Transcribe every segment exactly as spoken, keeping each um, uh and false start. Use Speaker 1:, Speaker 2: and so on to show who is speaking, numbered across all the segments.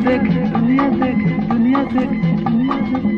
Speaker 1: देख दुनिया देख दुनिया देख दुनिया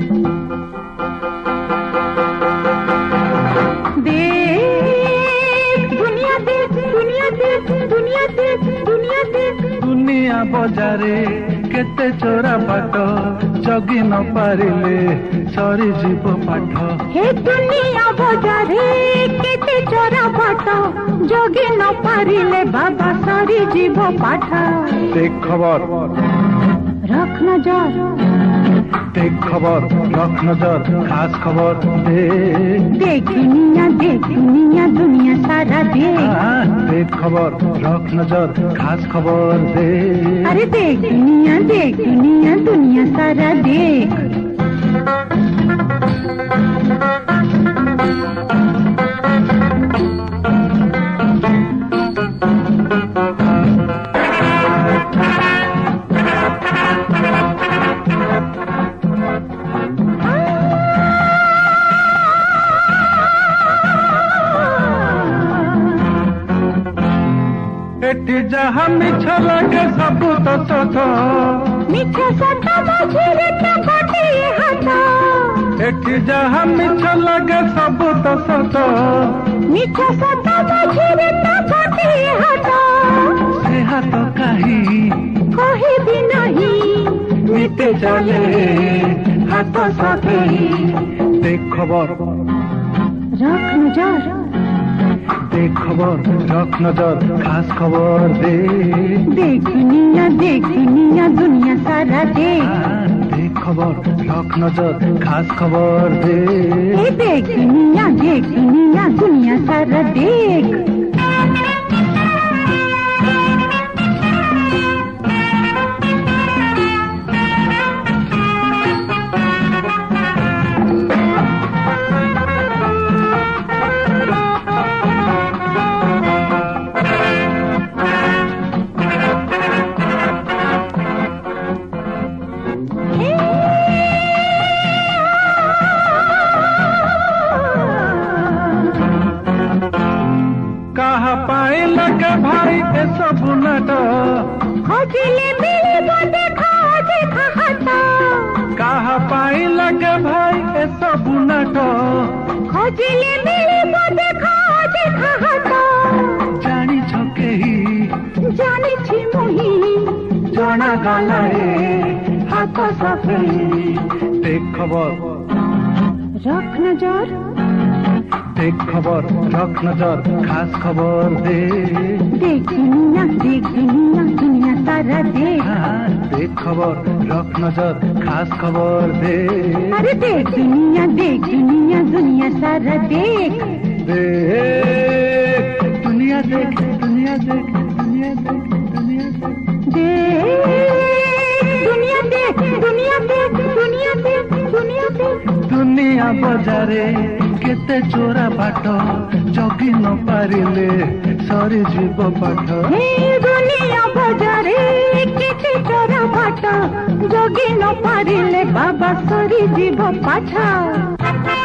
Speaker 2: देख दुनिया देख दुनिया देख दुनिया देख दुनिया देख
Speaker 1: दुनिया बजारे केते चोरा पाठ जगी न पारिले सरी जीव पाठ
Speaker 2: हे दुनिया बजारे केते चोरा पाठ जगी न पारिले बाबा सरी जीव पाठ
Speaker 1: देख खबर
Speaker 2: रख नजर
Speaker 1: देख खबर रख नजर खास खबर दे
Speaker 2: देख दुनिया देख दुनिया दुनिया सारा देख
Speaker 1: देख खबर रख नजर खास खबर दे
Speaker 2: अरे देख दुनिया देख दुनिया दुनिया सारा देख
Speaker 1: एटी जहाँ मिछ लगे सब तो सत
Speaker 2: मिछ सत मझिरे तो गोटिए हाथ
Speaker 1: एटी जहाँ मिछ लगे सब तो सत
Speaker 2: मिछ सत मझिरे तो गोटिए हाथ
Speaker 1: से हाथ कहीं
Speaker 2: कहीं भी नहीं
Speaker 1: मिटे चले हाथ साथे देख खबर
Speaker 2: रख नजर
Speaker 1: देख खबर रख नजर खास खबर दे
Speaker 2: देख दुनिया देख दुनिया दुनिया सारा देख
Speaker 1: देख खबर रख नजर खास खबर दे
Speaker 2: ए देख दुनिया देख दुनिया दुनिया सारा देख
Speaker 1: कहा पाए लगे भाई ए सब नट
Speaker 2: खोजले मिली वो देखा देखा हाथा
Speaker 1: कहा पाए लगे भाई ए सब नट
Speaker 2: खोजले मिली वो देखा देखा हाथा
Speaker 1: जानी छके ही
Speaker 2: जानी छी मुही
Speaker 1: जना गलाए हाथ साथे देख खबर
Speaker 2: रख नजर
Speaker 1: देख खबर रख नजर खास खबर दे
Speaker 2: देख दुनिया देख दुनिया दुनिया सारा देख
Speaker 1: देख खबर रख नजर खास खबर दे
Speaker 2: अरे देख दुनिया देख दुनिया दुनिया सारा देख
Speaker 1: देख दुनिया देख दुनिया देख दुनिया देख दुनिया देख
Speaker 2: देख दुनिया देख दुनिया देख दुनिया देख दुनिया देख
Speaker 1: दुनिया बजारे केते चोरा पाठ जगी न पारिले सरी जीव पाठ
Speaker 2: हे दुनिया बजारे केते चोरा पाठ जगी न पारिले बाबा सरी जीव पाठ।